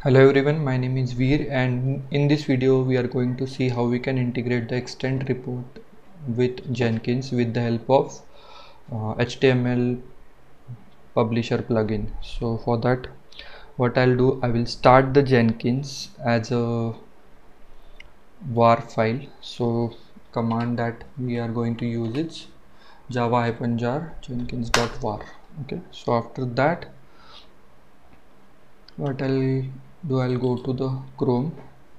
Hello everyone, my name is Veer, and in this video we are going to see how we can integrate the extent report with Jenkins with the help of HTML publisher plugin. So for that, what I'll do, I will start the Jenkins as a var file. So command that we are going to use is java-jar jenkins.var. Okay, so after that, what I'll do, I'll go to the Chrome.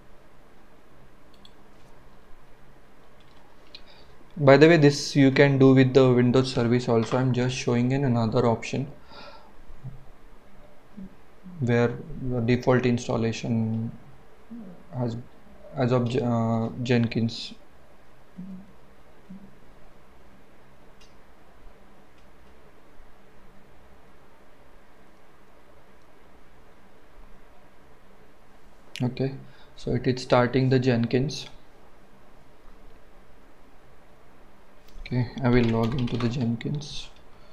By the way, this you can do with the Windows service also. I'm just showing in another option where the default installation has as of Jenkins. Okay, so it is starting the Jenkins. Okay, I will log into the Jenkins.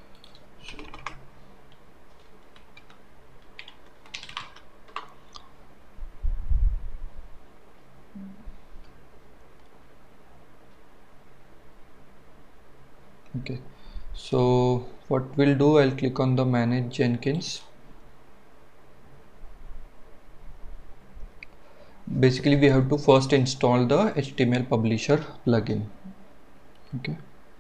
Okay, so what we'll do, I'll click on the manage Jenkins. Basically we have to first install the HTML publisher plugin. Okay,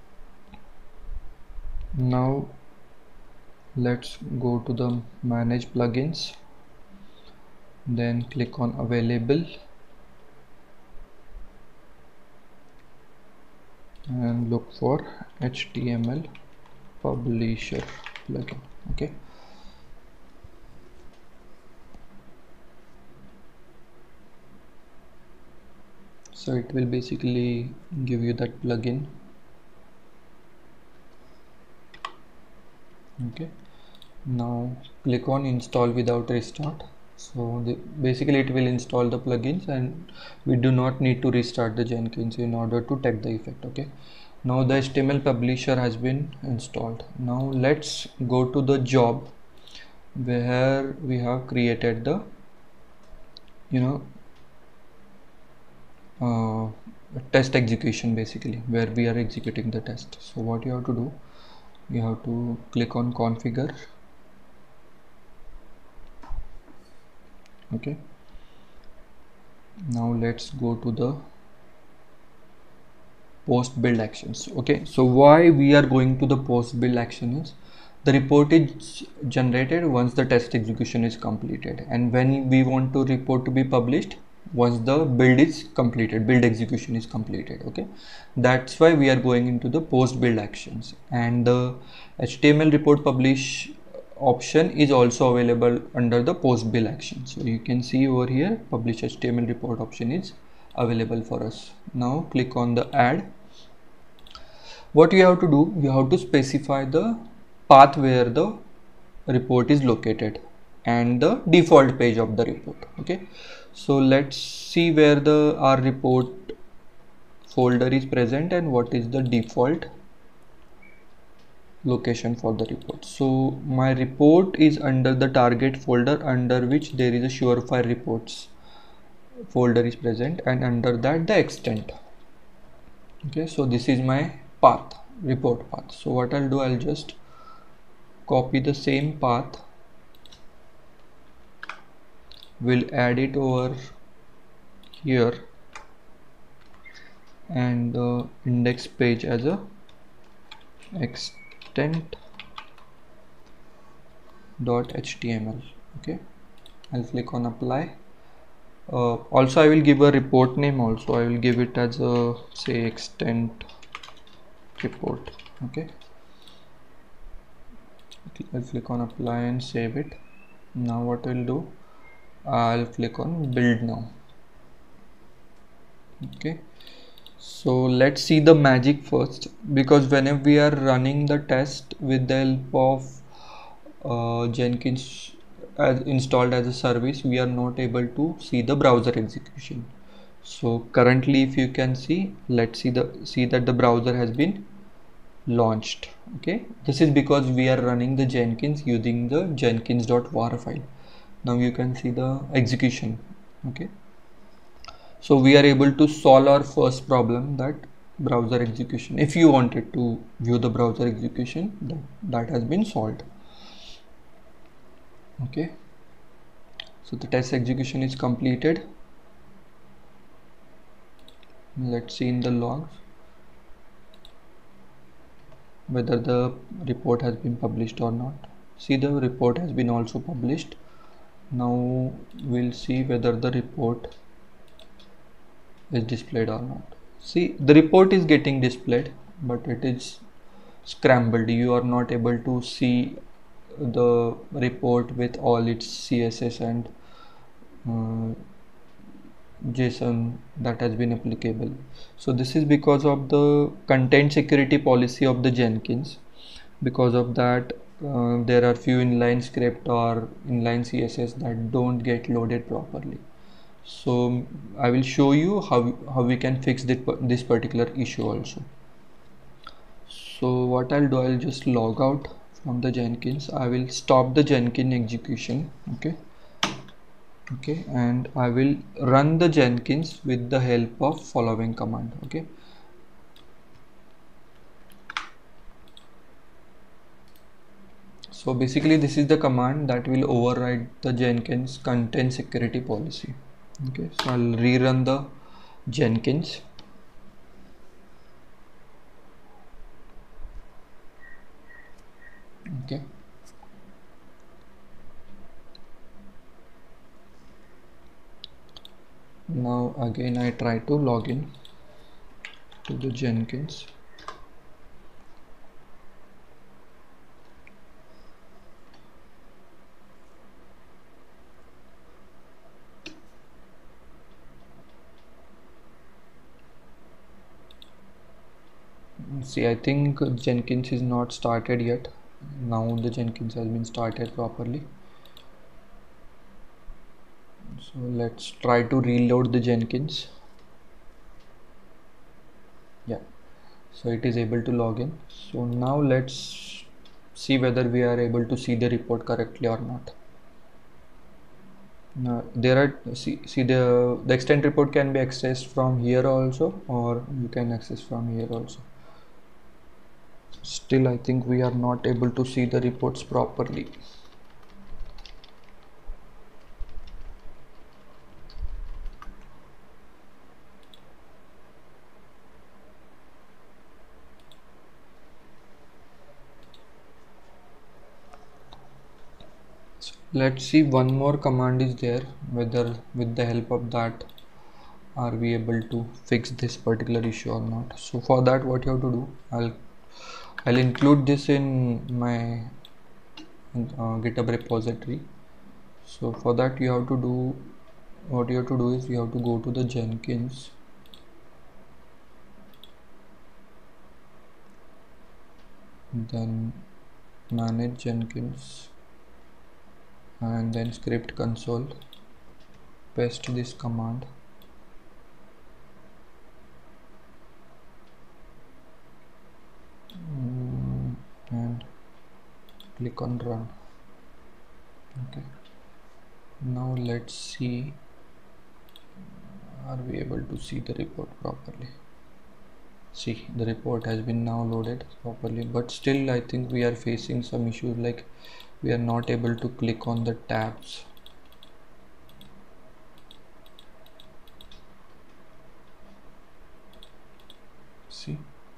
now let's go to the manage plugins, then click on available and look for HTML publisher plugin. Okay, so it will basically give you that plugin. Okay, now click on install without restart. So basically it will install the plugins and we do not need to restart the Jenkins in order to take the effect. Okay, now the HTML publisher has been installed. Now let's go to the job where we have created the test execution, basically where we are executing the test. So what you have to do, you have to click on configure. Okay, now let's go to the post build actions. Okay, so why we are going to the post build action is the report is generated once the test execution is completed, and when we want to report to be published once the build is completed, build execution is completed. Okay, that's why we are going into the post build actions, and the HTML report publish option is also available under the post build action. So you can see over here publish HTML report option is available for us. Now click on the add. What you have to do, you have to specify the path where the report is located and the default page of the report. Okay, so let's see where the our report folder is present and what is the default location for the report. So my report is under the target folder, under which there is a surefire reports folder is present, and under that the extent. Okay, so this is my path, report path. So what I'll do, I'll just copy the same path, we'll add it over here and the index page as a extent.html. okay, I'll click on apply. Also I will give a report name also. I will give it as a say extent report. Okay, I'll click on apply and save it. Now what I'll do, I'll click on build now. Okay, so let's see the magic first, because whenever we are running the test with the help of Jenkins as installed as a service, we are not able to see the browser execution. So currently if you can see, let's see that the browser has been launched. Okay, this is because we are running the Jenkins using the jenkins.var file. Now you can see the execution. Okay, so we are able to solve our first problem, that browser execution. If you wanted to view the browser execution, that has been solved. Okay, so the test execution is completed. Let's see in the logs whether the report has been published or not. See, the report has been also published. Now we'll see whether the report is displayed or not. See, the report is getting displayed, but it is scrambled. You are not able to see the report with all its CSS and uh, JSON that has been applicable. So this is because of the content security policy of the Jenkins. Because of that, there are few inline script or inline CSS that don't get loaded properly. So I will show you how we can fix this particular issue also. So what I'll do, I'll just log out from the Jenkins. I will stop the Jenkins execution. Okay, and I will run the Jenkins with the help of following command. Okay, so basically this is the command that will override the Jenkins content security policy. Okay, so I'll rerun the Jenkins. Okay, now again I try to log in to the Jenkins. See, I think Jenkins is not started yet. Now the Jenkins has been started properly. So let's try to reload the Jenkins. Yeah, so it is able to log in. So now let's see whether we are able to see the report correctly or not. Now there are see the extent report can be accessed from here also, or you can access from here also. Still I think we are not able to see the reports properly. Let's see, one more command is there, whether with the help of that are we able to fix this particular issue or not. So for that, what you have to do, I'll include this in my GitHub repository. So for that you have to do, what you have to do is you have to go to the Jenkins, then manage Jenkins, and then script console, paste this command, and click on run. Okay, now let's see, are we able to see the report properly. See, the report has been now loaded properly, but still I think we are facing some issues, like we are not able to click on the tabs. See,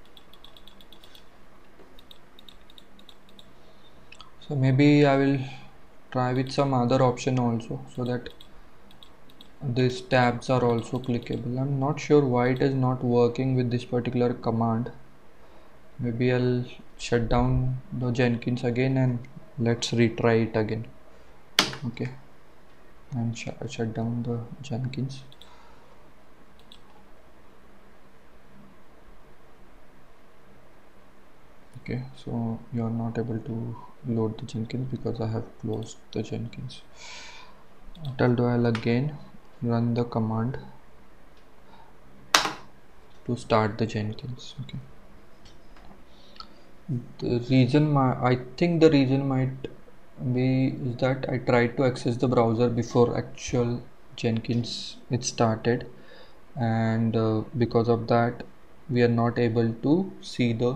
so maybe I will try with some other option also, so that these tabs are also clickable. I'm not sure why it is not working with this particular command. Maybe I'll shut down the Jenkins again and let's retry it again. Okay, and shut down the Jenkins. Okay, so you are not able to load the Jenkins because I have closed the Jenkins. I'll again run the command to start the Jenkins. Okay, the reason I think the reason might is that I tried to access the browser before actual Jenkins it started, and because of that we are not able to see the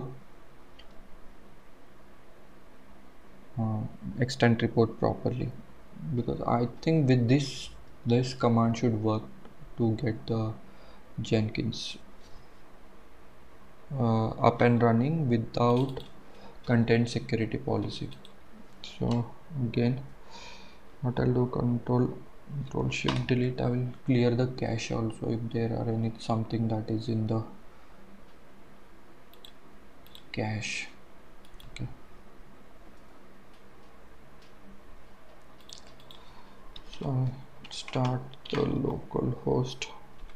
extent report properly, because I think with this command should work to get the Jenkins up and running without content security policy. So again, what I'll do, control shift delete, I will clear the cache also if there are any something that is in the cache. Okay, so start the local host.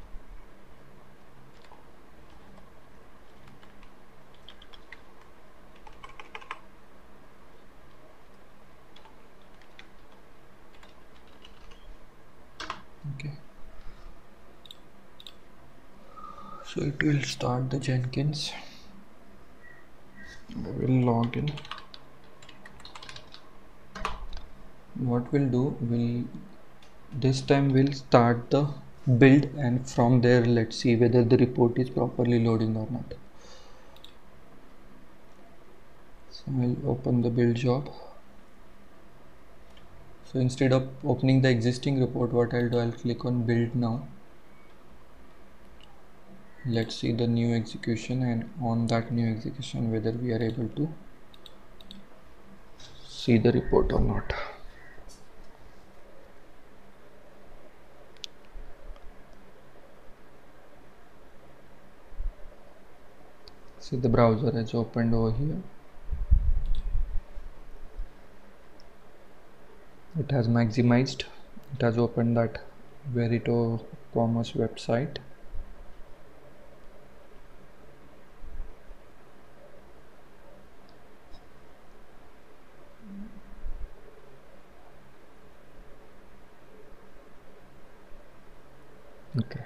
Okay, so it will start the Jenkins. I will log in. What we'll do, this time we'll start the build, and from there let's see whether the report is properly loading or not. So I'll open the build job. So instead of opening the existing report, what I'll do, I'll click on build now. Let's see the new execution, and on that new execution whether we are able to see the report or not. See, the browser has opened over here. It has maximized. It has opened that Verito commerce website. Okay,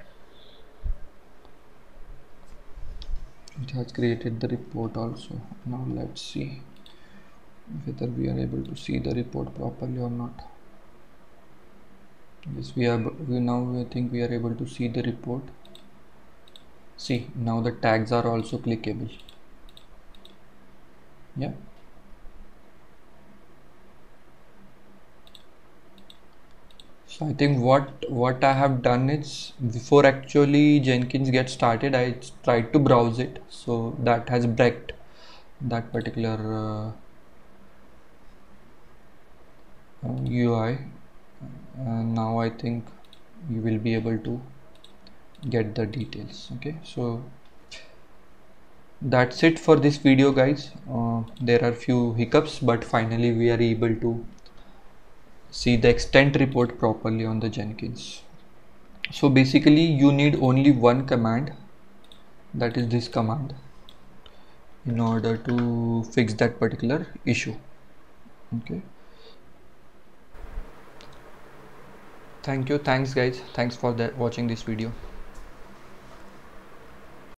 it has created the report also. Now let's see whether we are able to see the report properly or not. Yes, I think we are able to see the report. See, now the tags are also clickable. Yeah, so I think what I have done is, before actually Jenkins gets started, I tried to browse it, so that has breaked that particular UI, and now I think you will be able to get the details. Okay, so that's it for this video, guys. There are few hiccups, but finally we are able to see the extent report properly on the Jenkins. So basically you need only one command, that is this command, in order to fix that particular issue. Okay, thanks guys, thanks for watching this video.